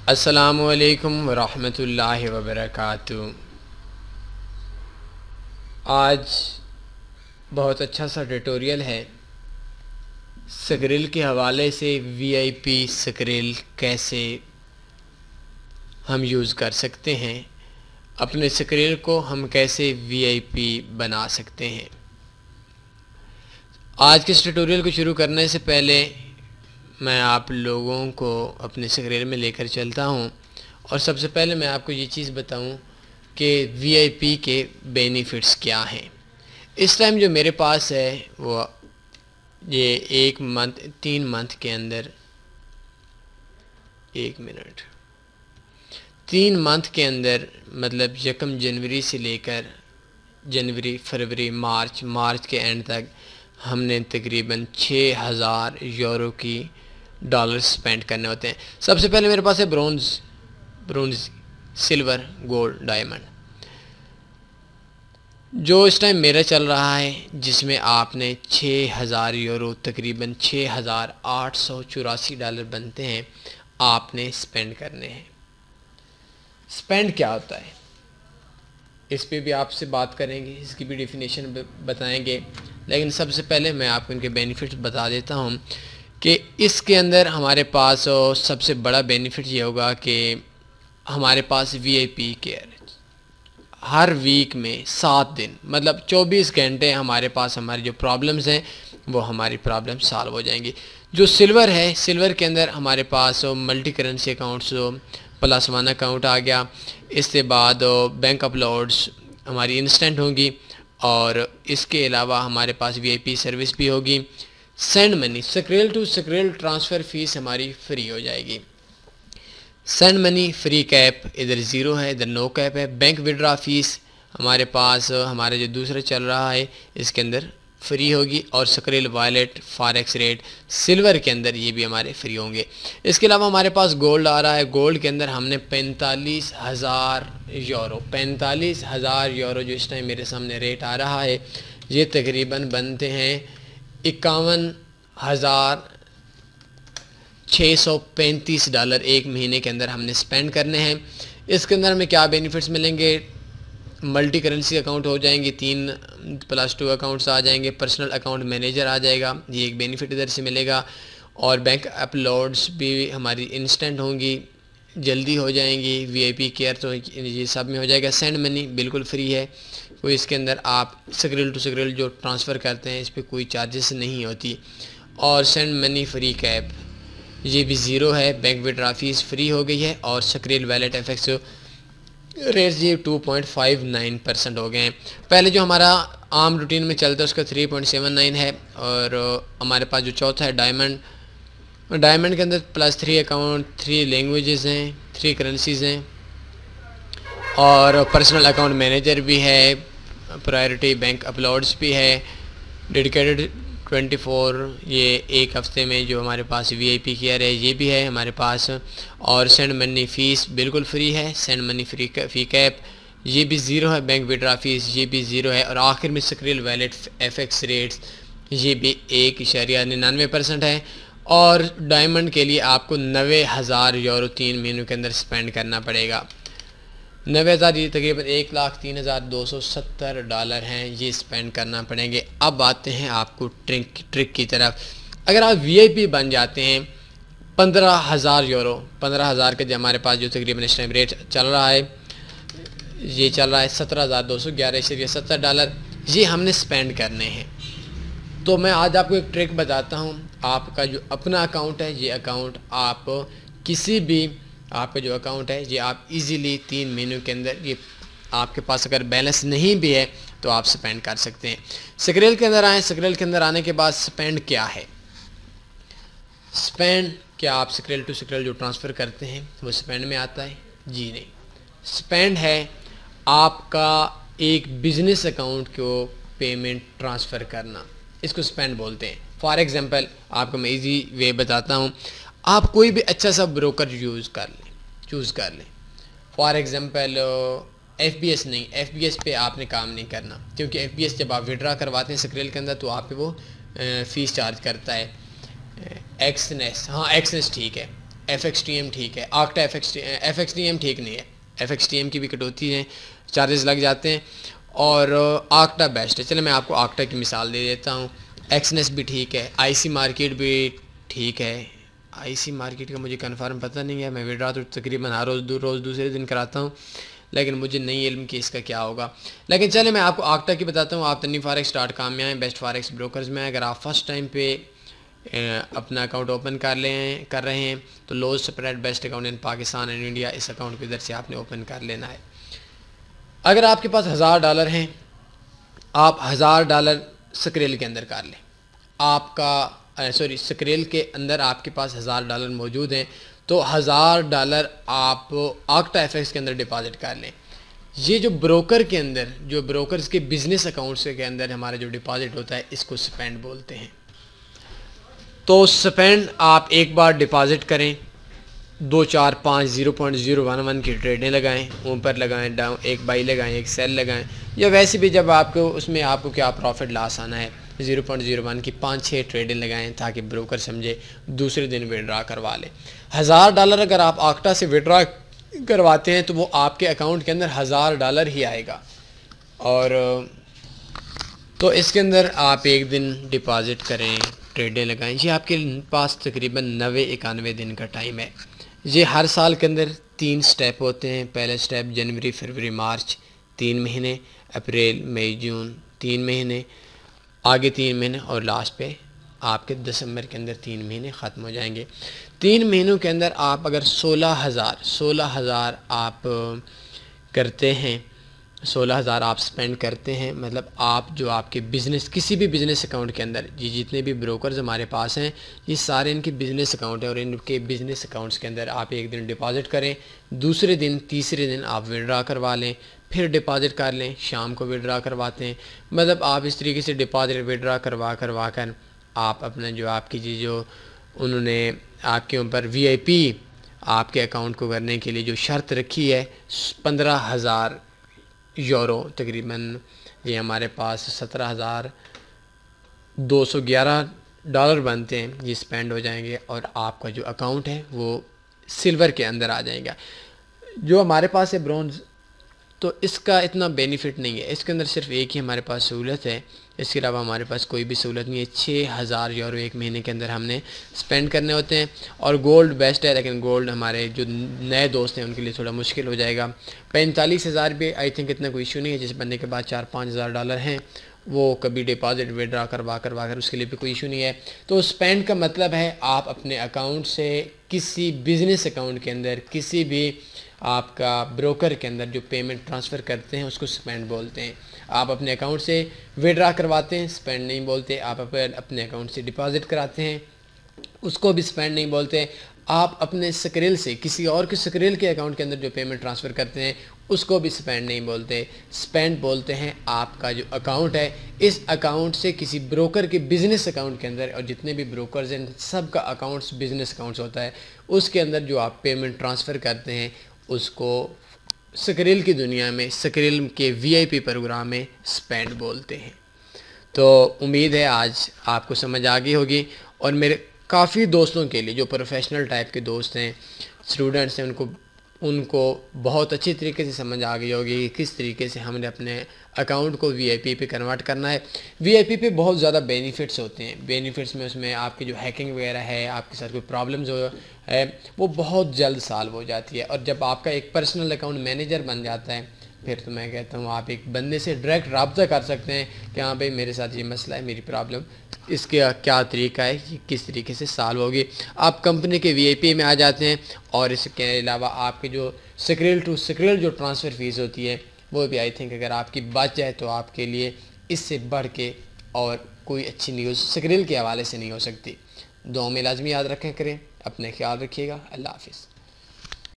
अस्सलामुअलैकुम वरहमतुल्लाहि वबरकातुहू। आज बहुत अच्छा सा ट्यूटोरियल है स्क्रिल के हवाले से। वीआईपी स्क्रिल कैसे हम यूज़ कर सकते हैं, अपने स्क्रिल को हम कैसे वीआईपी बना सकते हैं। आज के इस ट्यूटोरियल को शुरू करने से पहले मैं आप लोगों को अपने स्क्रिल में लेकर चलता हूं और सबसे पहले मैं आपको ये चीज़ बताऊं कि वीआईपी के बेनिफिट्स क्या हैं। इस टाइम जो मेरे पास है वो ये 3 मंथ के अंदर 3 मंथ के अंदर मतलब 1 जनवरी से लेकर जनवरी, फरवरी, मार्च के एंड तक हमने तकरीबन 6000 यूरो की डॉलर स्पेंड करने होते हैं। सबसे पहले मेरे पास है ब्रोंज, सिल्वर, गोल्ड, डायमंड, जो इस टाइम मेरा चल रहा है, जिसमें आपने 6000 यूरो तकरीबन 6884 डॉलर बनते हैं, आपने स्पेंड करने हैं। स्पेंड क्या होता है इस पे भी आपसे बात करेंगे, इसकी भी डेफिनेशन बताएंगे, लेकिन सबसे पहले मैं आपको इनके बेनिफिट्स बता देता हूँ कि इसके अंदर हमारे पास सबसे बड़ा बेनिफिट ये होगा कि हमारे पास वीआईपी केयर हर वीक में 7 दिन मतलब 24 घंटे हमारे पास हमारी जो प्रॉब्लम्स हैं वो हमारी प्रॉब्लम सॉल्व हो जाएंगी। जो सिल्वर है, सिल्वर के अंदर हमारे पास मल्टी करेंसी अकाउंट्स +1 अकाउंट आ गया। इसके बाद बैंक अपलोड्स हमारी इंस्टेंट होंगी और इसके अलावा हमारे पास वीआईपी सर्विस भी होगी। Send money, Skrill to Skrill transfer fees हमारी फ्री हो जाएगी। सेंड मनी फ्री कैप, इधर ज़ीरो है, इधर नो कैप है। बैंक विड्रा फीस हमारे पास हमारा जो दूसरा चल रहा है इसके अंदर फ्री होगी और Skrill wallet, forex rate, silver के अंदर ये भी हमारे फ्री होंगे। इसके अलावा हमारे पास गोल्ड आ रहा है। गोल्ड के अंदर हमने 45,000 यूरो जो इस टाइम मेरे सामने रेट आ रहा है, ये तकरीबन बनते हैं 51,635 डॉलर एक महीने के अंदर हमने स्पेंड करने हैं। इसके अंदर हमें क्या बेनिफिट्स मिलेंगे? मल्टी करेंसी अकाउंट हो जाएंगे, 3+2 अकाउंट्स आ जाएंगे, पर्सनल अकाउंट मैनेजर आ जाएगा, ये एक बेनिफिट इधर से मिलेगा, और बैंक अपलोड्स भी हमारी इंस्टेंट होंगी, जल्दी हो जाएंगी। वीआईपी केयर तो ये सब में हो जाएगा। सेंड मनी बिल्कुल फ्री है, कोई इसके अंदर आप स्क्रिल टू स्क्रिल जो ट्रांसफ़र करते हैं इस पर कोई चार्जेस नहीं होती। और सेंड मनी फ्री कैप ये भी ज़ीरो है। बैंक विड्रा फीस फ्री हो गई है और स्क्रिल वैलेट एफएक्स रेट्स ये 2.59% हो गए हैं। पहले जो हमारा आम रूटीन में चलता है उसका 3.79 है। और हमारे पास जो चौथा है डायमंड के अंदर +3 अकाउंट, 3 लैंग्वेजेस हैं, 3 करेंसीज़ हैं और पर्सनल अकाउंट मैनेजर भी है, प्रायोरिटी बैंक अपलोड्स भी है, डेडिकेटेड 24 ये एक हफ़्ते में जो हमारे पास वीआईपी केयर है ये भी है हमारे पास। और सेंड मनी फ़ीस बिल्कुल फ्री है। सेंड मनी फ़ी कैप ये भी ज़ीरो है। बैंक विड्रा फीस ये भी ज़ीरो है। और आखिर में स्क्रिल वैलेट एफएक्स रेट्स ये भी 1.99% है। और डायमंड के लिए आपको 90,000 यूरो 3 महीनों के अंदर स्पेंड करना पड़ेगा। 90,000 ये तकरीबन 1,03,270 डॉलर हैं, ये स्पेंड करना पड़ेंगे। अब आते हैं आपको ट्रिक की तरफ। अगर आप वीआईपी बन जाते हैं 15,000 यूरो, 15,000 का जो हमारे पास जो तकरीबन इस टाइम रेट चल रहा है, ये चल रहा है 17,211.70 डॉलर, ये हमने स्पेंड करने हैं। तो मैं आज आपको एक ट्रिक बताता हूँ। आपका जो अपना अकाउंट है, ये अकाउंट आप किसी भी आपका जो अकाउंट है ये आप इजीली 3 महीनों के अंदर, ये आपके पास अगर बैलेंस नहीं भी है तो आप स्पेंड कर सकते हैं। स्क्रिल के अंदर आएँ। स्क्रिल के अंदर आने के बाद स्पेंड क्या है? स्पेंड क्या आप स्क्रिल टू स्क्रिल जो ट्रांसफ़र करते हैं वो स्पेंड में आता है? जी नहीं। स्पेंड है आपका एक बिजनेस अकाउंट को पेमेंट ट्रांसफ़र करना, इसको स्पेंड बोलते हैं। फॉर एग्ज़ाम्पल आपको मैं इजी वे बताता हूँ। आप कोई भी अच्छा सा ब्रोकर चूज़ कर लें। फॉर एग्ज़ाम्पल एफबीएस नहीं, एफबीएस पे आपने काम नहीं करना, क्योंकि एफबीएस जब आप विड्रा करवाते हैं स्क्रिल के अंदर तो आप पे वो फ़ीस चार्ज करता है। एक्सनेस, हाँ एक्सनेस ठीक है, FXTM ठीक है, आक्टा FXTM ठीक नहीं है, FXTM की भी कटौती है, चार्जेस लग जाते हैं, और आक्टा बेस्ट है। चलो मैं आपको आक्टा की मिसाल दे देता हूँ। एक्सनेस भी ठीक है, IC मार्केट भी ठीक है। IC मार्केट का मुझे कन्फर्म पता नहीं है, मैं विड्रा तो तकरीबन हर रोज़ दूसरे दिन कराता हूँ, लेकिन मुझे नहीं इल्म कि इसका क्या होगा। लेकिन चले मैं आपको आक्टा की बताता हूँ। आप taniforex.com में आएँ, बेस्ट फॉरेक्स ब्रोकर्स में। अगर आप फर्स्ट टाइम पे अपना अकाउंट ओपन कर रहे हैं तो low spread best account in Pakistan and India, इस अकाउंट को इधर से आपने ओपन कर लेना है। अगर आपके पास $1000 हैं, आप $1000 स्क्रिल के अंदर कर लें। आपका स्क्रिल के अंदर आपके पास $1000 मौजूद हैं, तो $1000 आप आक्टा FX के अंदर डिपॉजिट कर लें। ये जो ब्रोकर के अंदर, जो ब्रोकर्स के बिजनेस अकाउंट्स के अंदर हमारा जो डिपॉजिट होता है, इसको स्पेंड बोलते हैं। तो स्पेंड आप एक बार डिपॉजिट करें, 2 4 5 0.011 की ट्रेडें लगाएं, ऊपर लगाएं, डाउन, एक बाई लगाएं, एक सेल लगाएं, या वैसे भी जब आपको उसमें आपको क्या प्रॉफिट लॉस आना है 0.01 की 5-6 ट्रेडें लगाएं, ताकि ब्रोकर समझे दूसरे दिन विड्रा करवा लें। $1000 अगर आप आक्टा से विड्रा करवाते हैं तो वो आपके अकाउंट के अंदर $1000 ही आएगा। और तो इसके अंदर आप एक दिन डिपॉजिट करें, ट्रेडें लगाएं। ये आपके पास तकरीबन 90-91 दिन का टाइम है। ये हर साल के अंदर 3 स्टेप होते हैं। पहले स्टेप जनवरी, फरवरी, मार्च 3 महीने, अप्रैल, मई, जून 3 महीने, आगे 3 महीने, और लास्ट पे आपके दिसंबर के अंदर 3 महीने ख़त्म हो जाएंगे। 3 महीनों के अंदर आप अगर 16,000 आप करते हैं, 16,000 आप स्पेंड करते हैं, मतलब आप जो आपके बिज़नेस, किसी भी बिज़नेस अकाउंट के अंदर, ये जितने भी ब्रोकर्स हमारे पास हैं, ये सारे इनके बिज़नेस अकाउंट है, और इनके बिज़नेस अकाउंट्स के अंदर आप एक दिन डिपॉजिट करें, दूसरे दिन, तीसरे दिन आप विड्रा करवा लें, फिर डिपॉजिट कर लें, शाम को विड्रा करवाते हैं। मतलब आप इस तरीके से डिपॉजिट विड्रा करवा कर आप अपना जो आपकी चीज़, जो उन्होंने आपके ऊपर VIP आपके अकाउंट को करने के लिए जो शर्त रखी है, 15,000 यूरो, तकरीबन ये हमारे पास $17,211 बनते हैं, ये स्पेंड हो जाएंगे, और आपका जो अकाउंट है वो सिल्वर के अंदर आ जाएगा। जो हमारे पास है ब्रॉन्ज़, तो इसका इतना बेनिफिट नहीं है। इसके अंदर सिर्फ एक ही हमारे पास सहूलत है, इसके अलावा हमारे पास कोई भी सहूलत नहीं है। 6,000 यूरो एक महीने के अंदर हमने स्पेंड करने होते हैं। और गोल्ड बेस्ट है, लेकिन गोल्ड हमारे जो नए दोस्त हैं उनके लिए थोड़ा मुश्किल हो जाएगा। 45,000 भी आई थिंक इतना कोई इशू नहीं है। जिस बंदे के पास $4-5,000 हैं, वो कभी डिपॉजिट विड्रा करवा कर उसके लिए भी कोई इशू नहीं है। तो स्पेंड का मतलब है आप अपने अकाउंट से किसी बिज़नेस अकाउंट के अंदर, किसी भी आपका ब्रोकर के अंदर जो पेमेंट ट्रांसफ़र करते हैं, उसको स्पेंड बोलते हैं। आप अपने अकाउंट से विड्रा करवाते हैं, स्पेंड नहीं बोलते। आप अपने अकाउंट से डिपॉजिट कराते हैं, उसको भी स्पेंड नहीं बोलते। आप अपने स्क्रिल से किसी और के स्क्रिल के अकाउंट के अंदर जो पेमेंट ट्रांसफ़र करते हैं, उसको भी स्पेंड नहीं बोलते। स्पेंड बोलते हैं आपका जो अकाउंट है, इस अकाउंट से किसी ब्रोकर के बिज़नेस अकाउंट के अंदर, और जितने भी ब्रोकर्स हैं सब का अकाउंट्स बिज़नेस अकाउंट्स होता है, उसके अंदर जो आप पेमेंट ट्रांसफ़र करते हैं, उसको स्क्रिल की दुनिया में, स्क्रिल के VIP प्रोग्राम में स्पेंड बोलते हैं। तो उम्मीद है आज आपको समझ आ गई होगी। और मेरे काफ़ी दोस्तों के लिए, जो प्रोफेशनल टाइप के दोस्त हैं, स्टूडेंट्स हैं, उनको बहुत अच्छी तरीके से समझ आ गई होगी कि किस तरीके से हमने अपने अकाउंट को VIP पे कन्वर्ट करना है। VIP पे बहुत ज़्यादा बेनिफिट्स होते हैं। बेनिफिट्स में उसमें आपकी जो हैकिंग वगैरह है, आपके साथ कोई प्रॉब्लम्स हो है, वो बहुत जल्द सॉल्व हो जाती है। और जब आपका एक पर्सनल अकाउंट मैनेजर बन जाता है, फिर तो मैं कहता हूँ आप एक बंदे से डायरेक्ट रब्ता कर सकते हैं कि हाँ भाई मेरे साथ ये मसला है, मेरी प्रॉब्लम, इसका क्या तरीका है, कि किस तरीके से सॉल्व होगी। आप कंपनी के VIP में आ जाते हैं। और इसके अलावा आपके जो स्क्रिल टू स्क्रिल जो ट्रांसफ़र फ़ीस होती है, वो भी आई थिंक अगर आपकी बच जाए तो आपके लिए इससे बढ़ के और कोई अच्छी न्यूज़ स्क्रिल के हवाले से नहीं हो सकती। दुआ में लाजमी याद रखें करें। अपने ख्याल रखिएगा। अल्लाह हाफ़िज़।